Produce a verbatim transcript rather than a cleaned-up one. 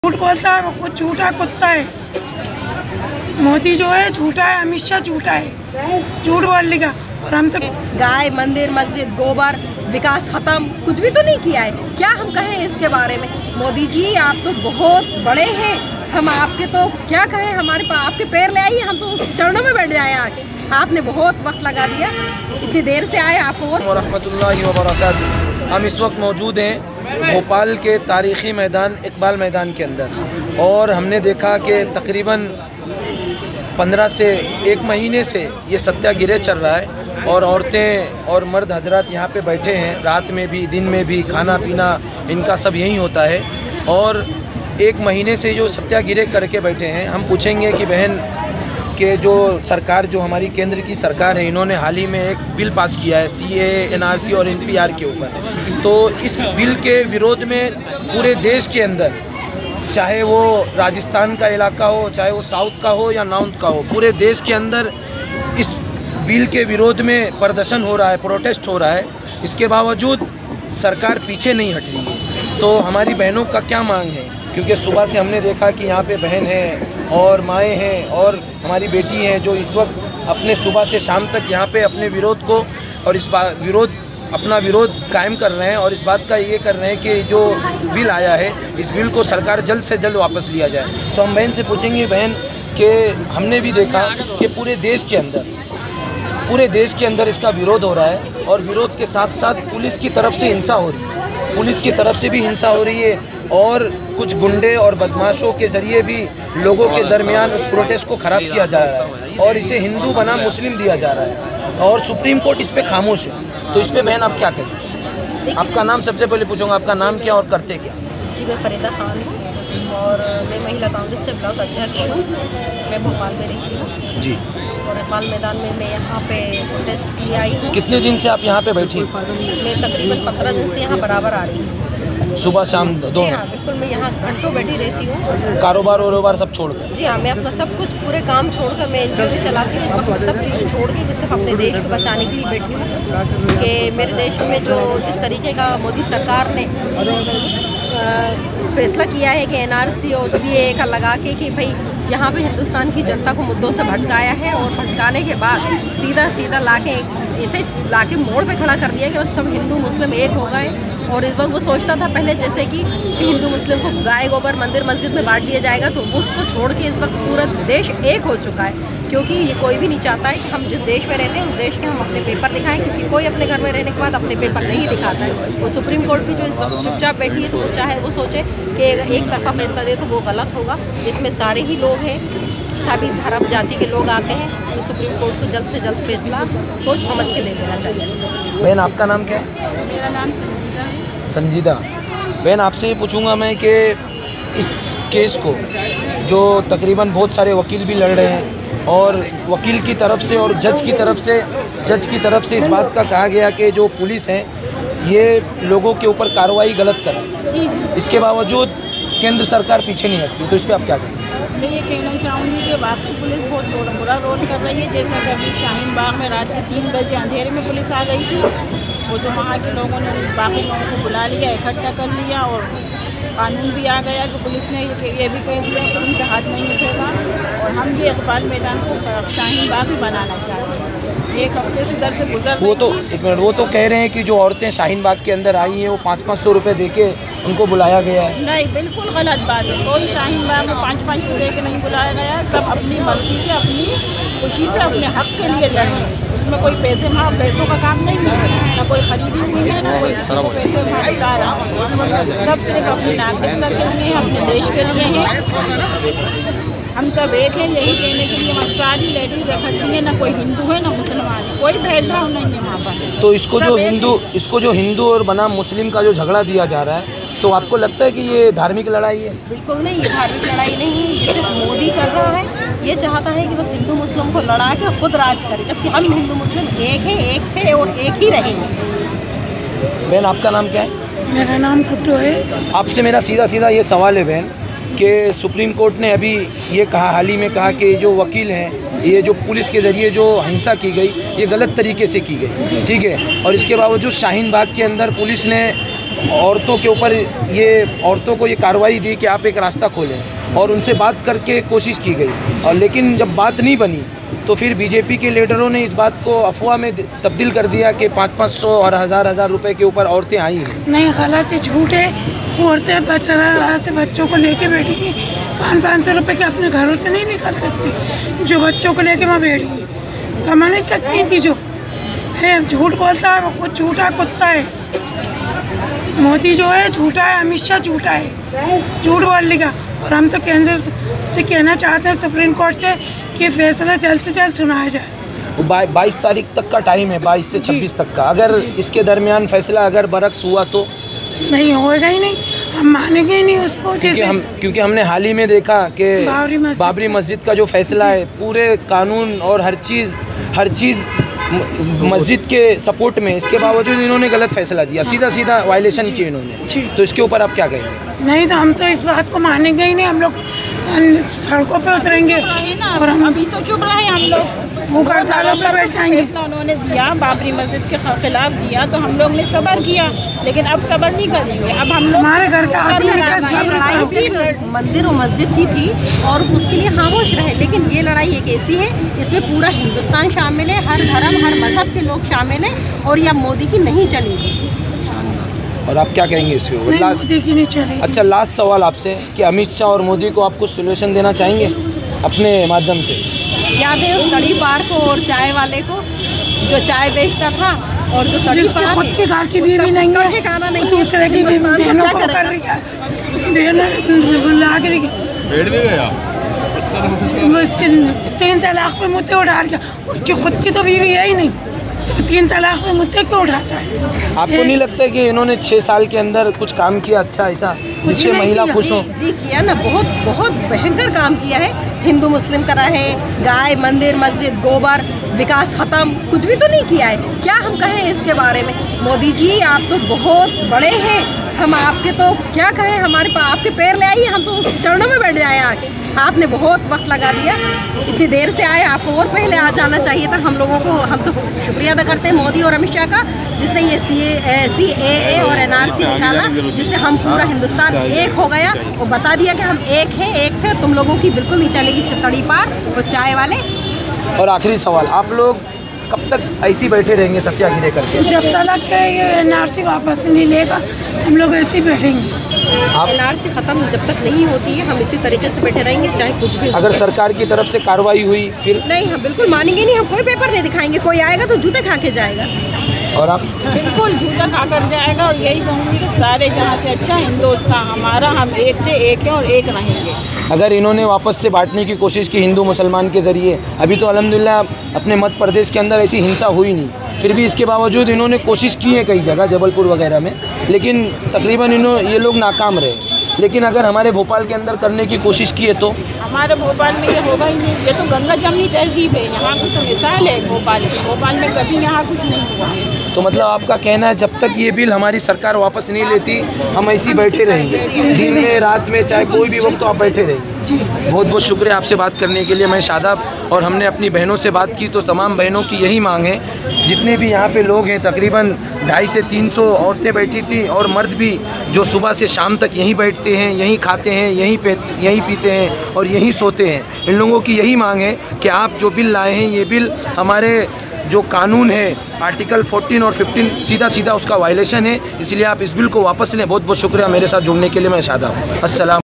झूठ बोलता है, वो खुद झूठा कुत्ता है। मोदी जो है झूठा है, अमित शाह झूठा है, झूठ बोलने का। और हम तो गाय, मंदिर, मस्जिद, गोबर, विकास खत्म, कुछ भी तो नहीं किया है। क्या हम कहें इसके बारे में? मोदी जी आप तो बहुत बड़े हैं, हम आपके तो क्या कहें, हमारे पास आपके पैर ले आइए, हम तो उसके चरणों में बैठ जाए आके। आपने बहुत वक्त लगा दिया, इतनी देर से आए आपको। रहमतुल्लाहि व बरकातुहू। हम इस वक्त मौजूद हैं भोपाल के तारीख़ी मैदान इकबाल मैदान के अंदर, और हमने देखा कि तकरीबन पंद्रह से एक महीने से ये सत्याग्रह चल रहा है, और औरतें और मर्द हजरात यहाँ पे बैठे हैं, रात में भी दिन में भी, खाना पीना इनका सब यहीं होता है। और एक महीने से जो सत्याग्रह करके बैठे हैं, हम पूछेंगे कि बहन के जो सरकार, जो हमारी केंद्र की सरकार है, इन्होंने हाल ही में एक बिल पास किया है सी ए, एन आर सी और एन पी आर के ऊपर। तो इस बिल के विरोध में पूरे देश के अंदर, चाहे वो राजस्थान का इलाका हो, चाहे वो साउथ का हो या नॉर्थ का हो, पूरे देश के अंदर इस बिल के विरोध में प्रदर्शन हो रहा है, प्रोटेस्ट हो रहा है। इसके बावजूद सरकार पीछे नहीं हट रही है। तो हमारी बहनों का क्या मांग है? क्योंकि सुबह से हमने देखा कि यहाँ पे बहन हैं और माएँ हैं और हमारी बेटी हैं, जो इस वक्त अपने सुबह से शाम तक यहाँ पे अपने विरोध को और इस बात विरोध अपना विरोध कायम कर रहे हैं, और इस बात का ये कर रहे हैं कि जो बिल आया है, इस बिल को सरकार जल्द से जल्द वापस लिया जाए। तो हम बहन से पूछेंगे, बहन कि हमने भी देखा कि पूरे देश के अंदर पूरे देश के अंदर इसका विरोध हो रहा है, और विरोध के साथ साथ पुलिस की तरफ से हिंसा हो रही है, पुलिस की तरफ से भी हिंसा हो रही है, और कुछ गुंडे और बदमाशों के ज़रिए भी लोगों के दरमियान उस प्रोटेस्ट को ख़राब किया जा रहा है, और इसे हिंदू बनाम मुस्लिम दिया जा रहा है, और सुप्रीम कोर्ट इस पर खामोश है। तो इस पर बहन आप क्या करें? आपका नाम सबसे पहले पूछूंगा, आपका नाम क्या और करते क्या? जी, मैं फरीदा खान हूँ और मैं महिला कांग्रेस से ब्लॉक अध्यक्ष हूँ। मैं भोपाल में रहती हूँ जी, और इकबाल मैदान में मैं यहाँ पे प्रोटेस्ट के लिए आई हूँ। कितने दिन से आप यहाँ पे बैठी? मैं तकरीबन पंद्रह दिन से यहाँ बराबर आ रही हूँ, सुबह शाम दो? हाँ बिल्कुल, मैं यहाँ घंटों बैठी रहती हूँ। कारोबार वारोबार सब छोड़ कर? जी हाँ, मैं अपना सब कुछ पूरे काम छोड़कर मैं एन जी ओ चलाती हूँ, सब चीज़ें छोड़ के मैं सिर्फ अपने देश को बचाने के लिए बैठी हूँ कि मेरे देश में जो जिस तरीके का मोदी सरकार ने फैसला किया है कि एन आर सी और सी ए का लगा के कि भाई यहाँ पे हिंदुस्तान की जनता को मुद्दों से भटकाया है, और भटकाने के बाद सीधा सीधा लाके इसे लाके मोड़ पे खड़ा कर दिया कि बस सब हिंदू मुस्लिम एक हो गए। और इस वक्त वो सोचता था पहले जैसे कि, कि हिंदू मुस्लिम को गाय गोबर मंदिर मस्जिद में बांट दिया जाएगा, तो उसको छोड़ के इस वक्त पूरा देश एक हो चुका है। क्योंकि ये कोई भी नहीं चाहता है कि हम जिस देश में रहते हैं उस देश के हम अपने पेपर दिखाएं, क्योंकि कोई अपने घर में रहने के बाद अपने पेपर नहीं दिखाता है। वो सुप्रीम कोर्ट भी जो इस वक्त चुपचाप बैठी है, तो वो चाहे वो सोचे कि एक तरफा फैसला दे तो वो गलत होगा। इसमें सारे ही लोग हैं, सभी धर्म जाति के लोग आते हैं, तो सुप्रीम कोर्ट को जल्द से जल्द फैसला सोच समझ के दे देना चाहिए। बहन आपका नाम क्या है? मेरा नाम संजीदा है। संजीदा। बहन आपसे ये पूछूंगा मैं कि इस केस को जो तकरीबन बहुत सारे वकील भी लड़ रहे हैं, और वकील की तरफ से और जज की तरफ से जज की तरफ से इस बात का कहा गया कि जो पुलिस है ये लोगों के ऊपर कार्रवाई गलत कर रही है, इसके बावजूद केंद्र सरकार पीछे नहीं हटती, तो इस पर आप क्या कहेंगे? मैं ये कहना चाहूँगी कि वाकई पुलिस बहुत बुरा बुरा रोल कर रही है। जैसा कि अभी शाहीन बाग में रात के तीन बजे अंधेरे में पुलिस आ गई थी, वो तो वहाँ के लोगों ने बाकी लोगों को बुला लिया, इकट्ठा कर लिया, और कानून भी आ गया कि पुलिस ने ये भी कह दिया कि उनके हाथ नहीं उठेगा, और हम भी इकबाल मैदान को शाहीन बाग ही बनाना चाहते हैं। एक हफ्ते से दर से गुजर वो तो एक मिनट वो तो कह रहे हैं कि जो औरतें शाहीन बाग के अंदर आई हैं वो पाँच पाँच सौ रुपये दे के उनको बुलाया गया है। नहीं, बिल्कुल गलत बात है। कोई शाहीन बाग में पाँच पाँच सौ दे के नहीं बुलाया गया है। सब अपनी मर्जी से, अपनी खुशी से, अपने हक के लिए लड़े। उसमें कोई पैसे वहाँ पैसों का काम नहीं है, ना कोई खरीदी हुई है, ना कोई किसी को पैसे वहाँ बता रहा है। सब सिर्फ अपनी नागरिकता के लिए, अपने देश के लिए है। हम सब एक हैं, यही कहने के लिए हम सारी लेडीज इकट्ठी हैं, ना कोई हिंदू है ना मुसलमान है, कोई भेदभाव नहीं है वहाँ पर। तो इसको जो हिंदू इसको जो हिंदू और बनाम मुस्लिम का जो झगड़ा दिया जा रहा है, तो आपको लगता है कि ये धार्मिक लड़ाई है? बिल्कुल नहीं, ये धार्मिक लड़ाई नहीं है। ये सिर्फ मोदी कर रहा है, ये चाहता है कि बस हिंदू मुस्लिम को लड़ा के खुद राज करे, जबकि हम हिंदू मुस्लिम एक है, एक थे और एक ही रहेंगे। बहन आपका नाम क्या है? मेरा नाम कुट्टू है। आपसे मेरा सीधा सीधा ये सवाल है बहन कि सुप्रीम कोर्ट ने अभी ये कहा, हाल ही में कहा कि जो वकील हैं, ये जो पुलिस के ज़रिए जो हिंसा की गई, ये गलत तरीके से की गई, ठीक है। और इसके बावजूद शाहीन बाग के अंदर पुलिस ने औरतों के ऊपर ये औरतों को ये कार्रवाई दी कि आप एक रास्ता खोलें और उनसे बात करके कोशिश की गई, और लेकिन जब बात नहीं बनी तो फिर बीजेपी के लीडरों ने इस बात को अफवाह में तब्दील कर दिया कि पाँच पाँच सौ और हज़ार हज़ार रुपए के ऊपर औरतें आई हैं। नहीं, गलत है, झूठ है। औरतें बच्चा से बच्चों को लेके बैठेगी, पाँच पाँच सौ रुपये के अपने घरों से नहीं निकल सकती। जो बच्चों को लेके वहाँ बैठेगी, कमा नहीं सकती थी। जो है झूठ बोलता है वो खुद झूठा कुत्ता है। मोदी जो है झूठा है, अमित शाह झूठा है, झूठ बोल लेगा। और हम तो केंद्र से कहना चाहते हैं सुप्रीम कोर्ट से कि फैसला जल्द से जल्द सुनाया जाए। बाईस तारीख तक का टाइम है, बाईस से छब्बीस तक का। अगर इसके दरमियान फैसला अगर बरक्स हुआ तो नहीं होएगा ही नहीं, हम मानेंगे ही नहीं उसको। क्योंकि हम क्योंकि हमने हाल ही में देखा कि बाबरी मस्जिद बाबरी मस्जिद का जो फैसला है, पूरे कानून और हर चीज़ हर चीज़ मस्जिद के सपोर्ट में, इसके बावजूद इन्होंने गलत फैसला दिया, सीधा सीधा वायलेशन किया इन्होंने। तो इसके ऊपर आप क्या कहेंगे? नहीं, तो हम तो इस बात को मानेंगे ही नहीं। हम लोग सड़कों पे उतरेंगे और हम अभी तो चुप रहे हम लोग, भूख हड़तालों पे बैठ जाएंगे। उन्होंने दिया बाबरी मस्जिद के खिलाफ दिया तो हम लोग ने सब्र किया, लेकिन अब सब्र नहीं करेंगे। अब हम लोग हमारे घर के आदमी लड़ाई सिर्फ मंदिर और मस्जिद की थी और उसके लिए खामोश रहे, लेकिन ये लड़ाई एक ऐसी है इसमें पूरा हिंदुस्तान शामिल है, हर धर्म हर मजहब के लोग शामिल हैं, और यह मोदी की नहीं चलेगी। और आप क्या कहेंगे इसके ऊपर? लास्ट अच्छा, लास्ट सवाल आपसे कि अमित शाह और मोदी को आप कुछ सोल्यूशन देना चाहेंगे अपने माध्यम से? याद है उस तड़ी पार को और चाय वाले को जो चाय बेचता था और जो तड़ी पार खुद के घर की बीवी नहीं है, ठिकाना नहीं, दूसरे की बहनों को कर रही है, बहनों ला के बैठ भी गया उसके तीन तलाक पे मुद्दे उठा रहा, उसकी खुद की तो बीवी है ही नहीं, तो तीन तलाक पे मुद्दे क्यों उठाता है? आपको नहीं लगता कि इन्होंने छः साल के अंदर कुछ काम किया अच्छा ऐसा जिससे महिला खुश हो? जी किया ना, बहुत बहुत भयंकर काम किया है। हिंदू मुस्लिम करा है, गाय मंदिर मस्जिद गोबर विकास खत्म, कुछ भी तो नहीं किया है। क्या हम कहें इसके बारे में? मोदी जी आप तो बहुत बड़े हैं, हम आपके तो क्या कहें, हमारे पास आपके पैर ले आइए, हम तो उस चरणों में बैठ जाए आके। आपने बहुत वक्त लगा दिया, इतनी देर से आए, आपको और पहले आ जाना चाहिए था। हम लोगों को, हम तो शुक्रिया अदा करते हैं मोदी और अमित शाह का, जिसने ये सी ए सी ए ए और एन आर सी निकाला, जिससे हम पूरा हिंदुस्तान एक हो गया और बता दिया कि हम एक हैं, एक थे, तुम लोगों की बिल्कुल नहीं चलेगी तड़ी पार और चाय वाले। और आखिरी सवाल, आप लोग कब तक ऐसे बैठे रहेंगे सत्याग्रह करके? जब तक ये एन आर सी वापस नहीं लेगा हम लोग ऐसे ही बैठेंगे। एन आर सी खत्म जब तक नहीं होती है हम इसी तरीके से बैठे रहेंगे, चाहे कुछ भी। अगर सरकार की तरफ से कार्रवाई हुई फिर? नहीं, हम बिल्कुल मानेंगे नहीं, हम कोई पेपर नहीं दिखाएंगे। कोई आएगा तो जूते खा के जाएगा। और आप? बिल्कुल जूता खा कर जाएगा। और यही कहूँगी कि सारे जहाँ से अच्छा हिंदुस्तान हमारा, हम एक थे, एक हैं और एक रहेंगे। अगर इन्होंने वापस से बांटने की कोशिश की हिंदू मुसलमान के ज़रिए, अभी तो अल्हम्दुलिल्लाह अपने मध्य प्रदेश के अंदर ऐसी हिंसा हुई नहीं, फिर भी इसके बावजूद इन्होंने कोशिश की है कई जगह जबलपुर वगैरह में, लेकिन तकरीबन इन्होंने ये लोग नाकाम रहे। लेकिन अगर हमारे भोपाल के अंदर करने की कोशिश की है तो? हमारे भोपाल में ये होगा ही नहीं। ये तो गंगा जमनी तहजीब है, यहाँ की तो मिसाल है भोपाल की। भोपाल में कभी यहाँ कुछ नहीं हुआ। तो मतलब आपका कहना है जब तक ये बिल हमारी सरकार वापस नहीं लेती हम ऐसे बैठे रहेंगे, दिन में रात में चाहे कोई भी वक्त तो आप बैठे रहेंगे। बहुत बहुत शुक्रिया आपसे बात करने के लिए। मैं शादाब, और हमने अपनी बहनों से बात की तो तमाम बहनों की यही मांग है, जितने भी यहाँ पे लोग हैं तकरीबन ढाई से तीन सौ औरतें बैठी थी और मर्द भी, जो सुबह से शाम तक यहीं बैठते हैं, यहीं खाते हैं, यहीं पे यहीं पीते हैं और यहीं सोते हैं। इन लोगों की यही मांग है कि आप जो बिल लाए हैं ये बिल हमारे जो कानून है आर्टिकल चौदह और पंद्रह सीधा सीधा उसका वायलेशन है, इसलिए आप इस बिल को वापस लें। बहुत बहुत शुक्रिया मेरे साथ जुड़ने के लिए। मैं शादाब, अस्सलाम।